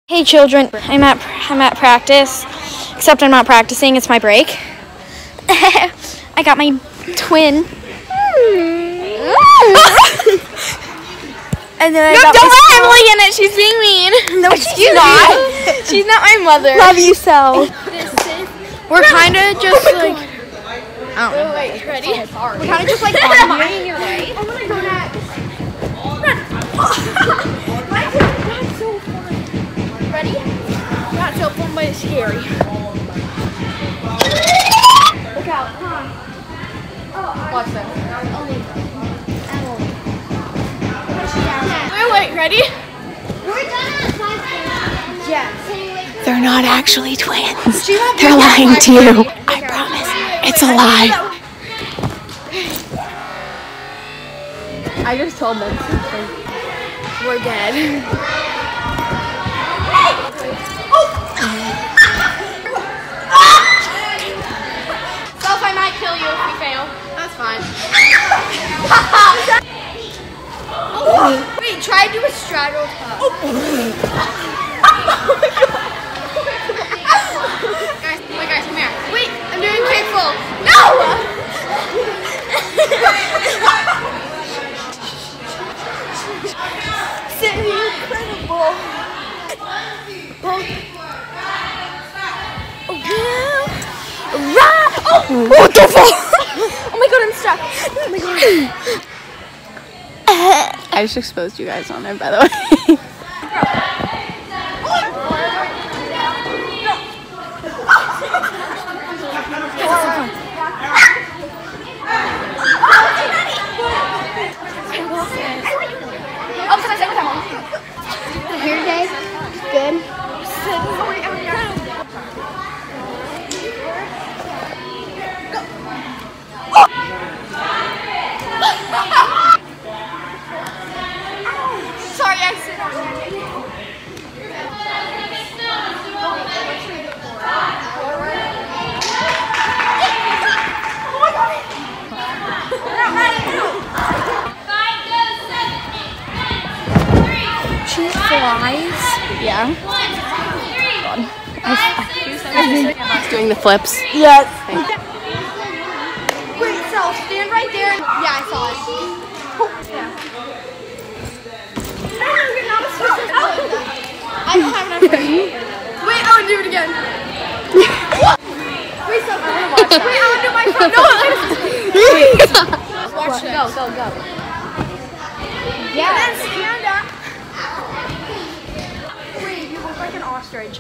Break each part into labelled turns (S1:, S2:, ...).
S1: Hey children, I'm at practice, except I'm not practicing, it's my break. I got my twin. And then
S2: No, don't let Emily in it, she's being mean.
S1: No, she's not.
S2: She's not my mother.
S1: Love you so.
S2: We're kind of just like, I don't know. Wait, ready?
S1: We're kind of just like arguing your way.
S2: I'm gonna go next. That's so fun. Ready? Not so fun, but it's scary. Look out, come on. Watch that. Wait, ready? Yes.
S3: They're not actually twins. They're lying to you. I promise. It's a lie.
S2: I just told them we're dead. Self, I might kill you if we fail. That's fine. Wait, try to do a straddle tuck. Guys, come here. Wait, I'm doing kickful. No! Incredible. Oh, what the fuck? Oh my god, I'm stuck. Oh my god.
S3: I just exposed you guys on there, by the way.
S1: Here, Dave. Good.
S2: Sorry, I said
S1: She flies.
S3: Yeah. Doing the flips.
S1: Yes.
S2: wait, so stand right there. Yeah, I saw it. I don't have enough room. Wait, I would do it again. Wait, so I want to watch that. Wait, I would do my phone. No, watch it. Go. Yeah. And then stand up. Wait, you look like an ostrich.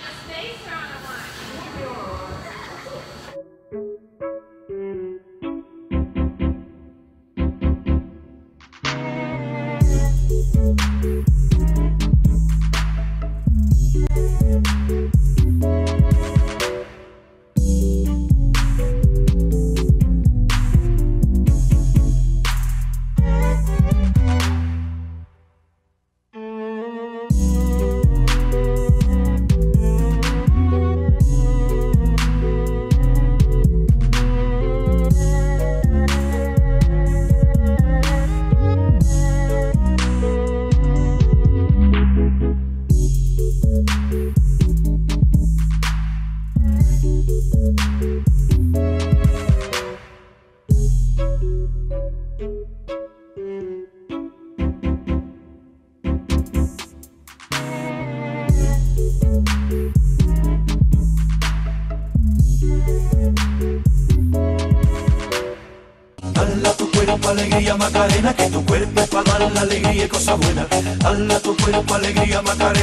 S4: Dale a tu cuerpo alegría Macarena, que tu cuerpo es para dar la alegría y cosas buenas. Dale a tu cuerpo alegría Macarena.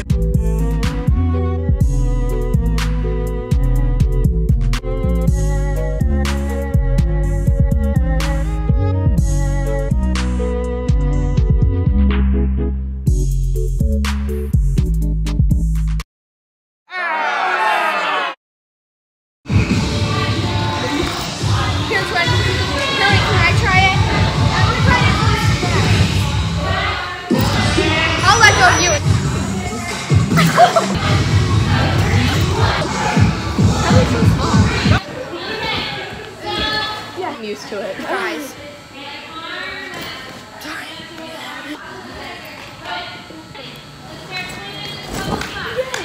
S2: Here's one. Hurry, can I try it? I want to try it. I'll let go of you. Yeah, I'm used to it. Guys. Sorry.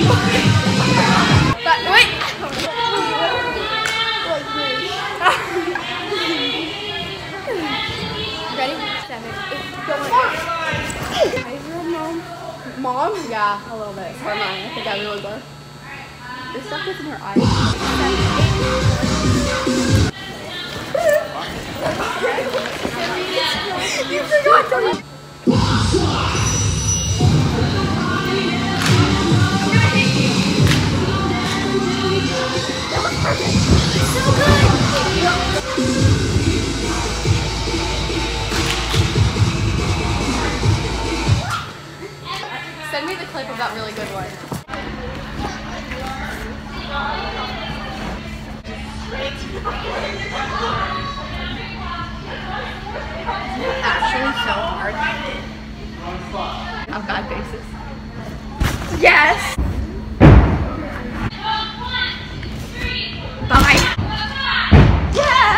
S2: Wait. Ready? 7, 8, go. Mom? Yeah, a little bit. For mine. I think everyone's are. This stuff gets in her eyes. 7, 8. You forgot to. Send me the clip of that really good one. Actually so hard. I've got bases. Yes! Bye! Yeah!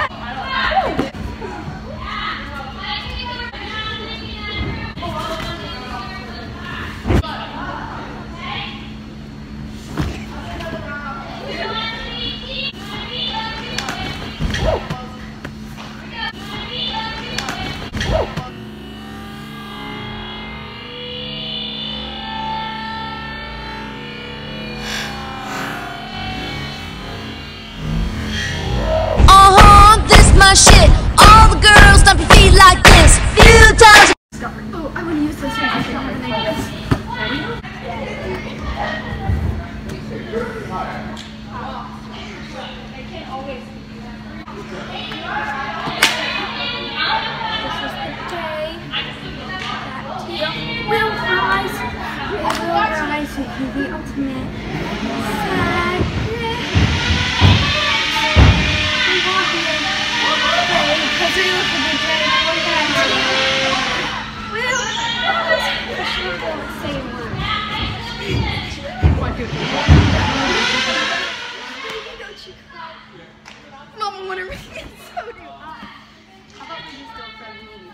S3: Shit, all the girls stomp your feet like this. Few times.
S2: Oh, I want to use this one. Will rise to the ultimate Mama wanna read it, so do I. How about we just go for a movie?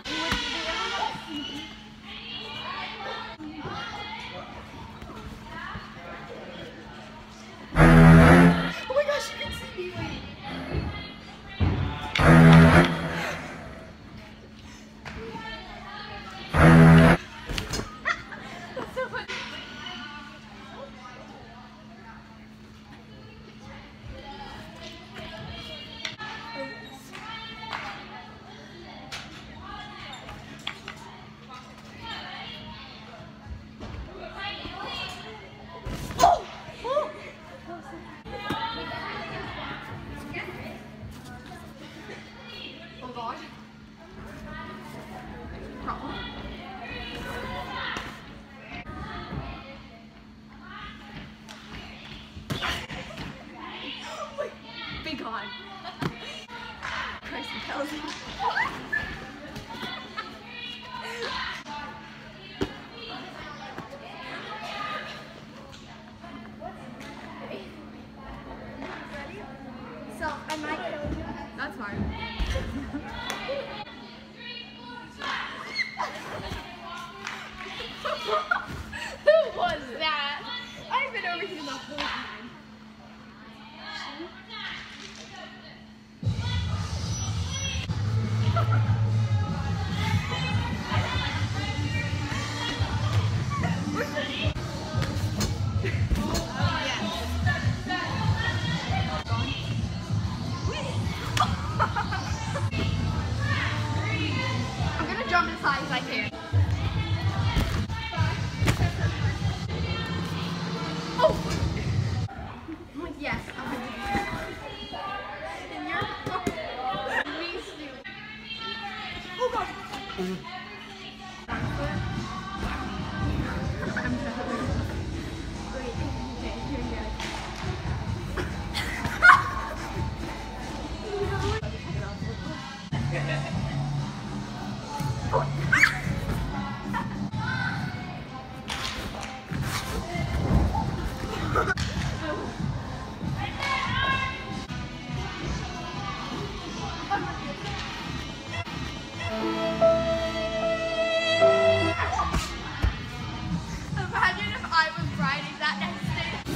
S2: Oh my gosh, you can see me. That's so funny. Be gone. Christ tells me. So I might kill you. That's fine. Who was that? I've been over here the whole time. I'm gonna jump as high as I can. Oh! Yes, I'm gonna do that. And you're oh god! I'm sorry. Wait, okay, here you go. Imagine if I was riding that next day.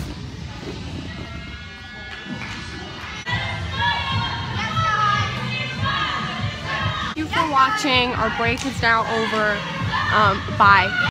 S2: for watching. Our break is now over. Bye.